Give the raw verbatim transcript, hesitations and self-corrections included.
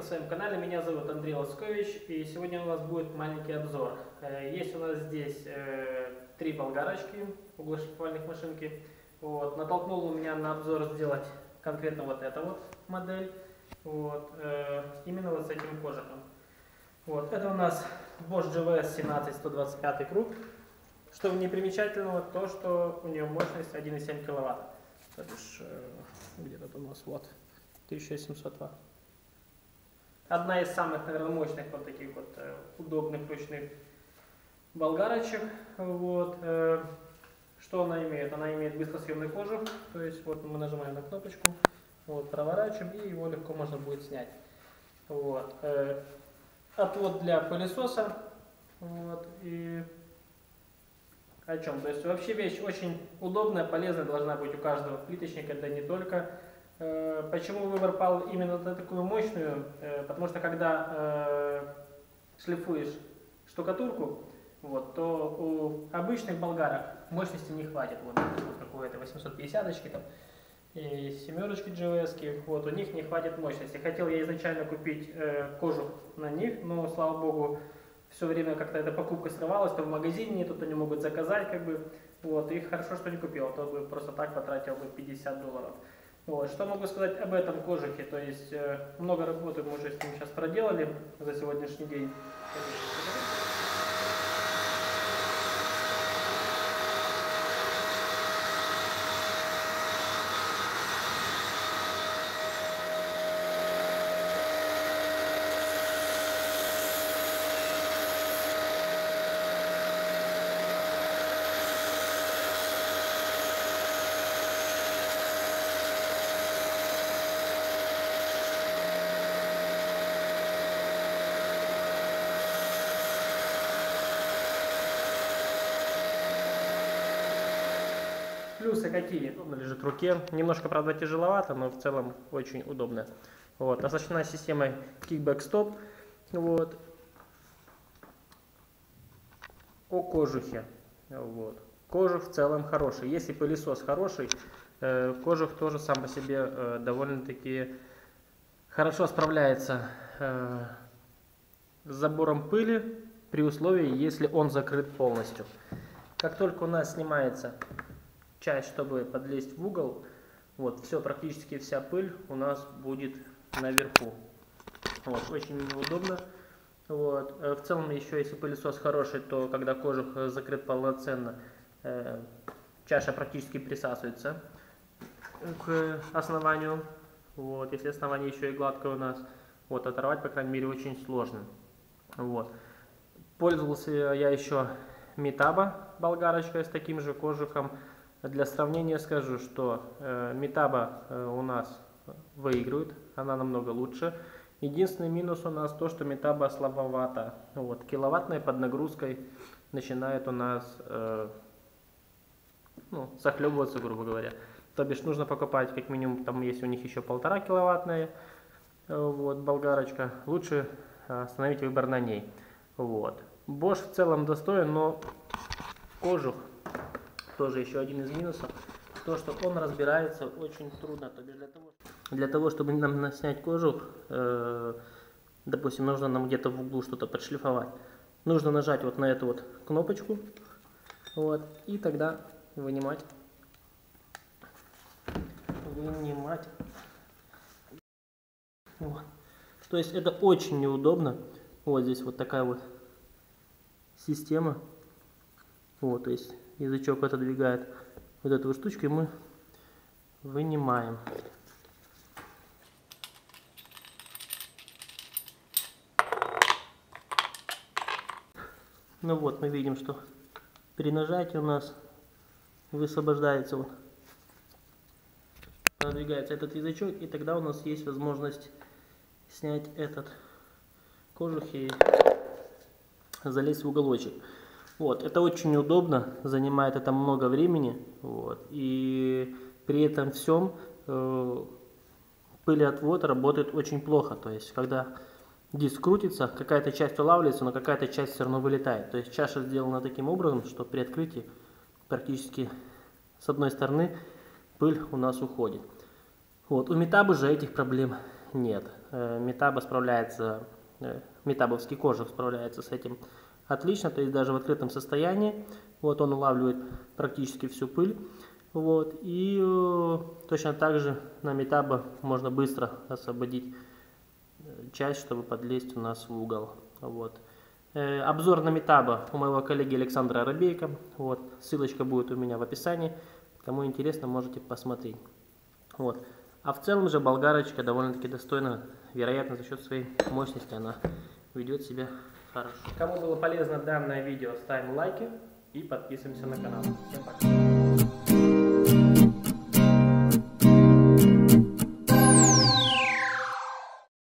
своем канале, меня зовут Андрей Лоскович, и сегодня у нас будет маленький обзор. Есть у нас здесь три болгарочки, углошлифовальных машинки. Вот. Натолкнул меня на обзор сделать конкретно вот эту вот модель, вот, именно вот с этим кожухом. Вот. Это у нас Bosch джи ви эс семнадцать сто двадцать пять круг. Что в ней примечательного, то что у нее мощность один и семь киловатт. То бишь, где-то у нас вот тысяча семьсот ватт. Одна из самых, наверное, мощных вот таких вот э, удобных ручных болгарочек. Вот. Э, что она имеет? Она имеет быстросъемный кожух. То есть вот мы нажимаем на кнопочку, вот, проворачиваем, и его легко можно будет снять. Вот. Э, отвод для пылесоса. Вот. И о чем? То есть вообще вещь очень удобная, полезная должна быть у каждого плиточника, да не только. Почему выбор пал именно на такую мощную? Потому что когда э, шлифуешь штукатурку, вот, то у обычных болгарок мощности не хватит. Вот, вот какой-то восемьсот пятидесяточки там и семерочки джи ви эс, вот, у них не хватит мощности. Хотел я изначально купить э, кожух на них, но слава богу, все время как-то эта покупка срывалась, то в магазине нету, то не могут заказать, как бы, вот, и хорошо, что не купил, а то бы просто так потратил бы пятьдесят долларов. Вот. Что могу сказать об этом кожухе? То есть э, много работы мы уже с ним сейчас проделали за сегодняшний день. Плюсы какие? Удобно лежит в руке. Немножко, правда, тяжеловато, но в целом очень удобно. Вот. Оснащена системой Kickback Stop. Вот. О кожухе. Вот. Кожух в целом хороший. Если пылесос хороший, э, кожух тоже сам по себе э, довольно-таки хорошо справляется э, с забором пыли, при условии, если он закрыт полностью. Как только у нас снимается часть, чтобы подлезть в угол, вот, все, практически вся пыль у нас будет наверху. Вот, очень удобно. Вот. В целом, еще если пылесос хороший, то когда кожух закрыт полноценно, э, чаша практически присасывается к основанию. Вот. Если основание еще и гладкое у нас, вот, оторвать, по крайней мере, очень сложно. Вот. Пользовался я еще Metabo болгарочкой с таким же кожухом. Для сравнения скажу, что э, Metabo э, у нас выигрывает, она намного лучше. Единственный минус у нас то, что Metabo слабовато. Вот, киловаттной под нагрузкой начинает у нас э, ну, захлебываться, грубо говоря. То бишь нужно покупать как минимум, там есть у них еще полтора киловаттная э, вот, болгарочка. Лучше остановить выбор на ней. Вот. Bosch в целом достоин, но кожух тоже еще один из минусов, то что он разбирается очень трудно. То бишь для того, для того чтобы нам снять кожух, э, допустим, нужно нам где-то в углу что-то подшлифовать, нужно нажать вот на эту вот кнопочку, вот, и тогда вынимать, вынимать. Вот. То есть это очень неудобно. Вот здесь вот такая вот система. Вот, то есть язычок отодвигает вот эту вот штучку, и мы вынимаем. Ну вот, мы видим, что при нажатии у нас высвобождается, вот, продвигается этот язычок, и тогда у нас есть возможность снять этот кожух и залезть в уголочек. Вот, это очень удобно, занимает это много времени, вот, и при этом всем э, пылеотвод работает очень плохо. То есть, когда диск крутится, какая-то часть улавливается, но какая-то часть все равно вылетает. То есть, чаша сделана таким образом, что при открытии практически с одной стороны пыль у нас уходит. Вот, у Metabo же этих проблем нет. Метаба справляется, метабовский кожух справляется с этим отлично, то есть даже в открытом состоянии. Вот он улавливает практически всю пыль. Вот, и э, точно так же на метаба можно быстро освободить часть, чтобы подлезть у нас в угол. Вот. Э, обзор на метаба у моего коллеги Александра Арабейко. Вот, ссылочка будет у меня в описании. Кому интересно, можете посмотреть. Вот. А в целом же болгарочка довольно-таки достойна, вероятно, за счет своей мощности она ведет себя хорошо. Кому было полезно данное видео, ставим лайки и подписываемся на канал. Всем пока.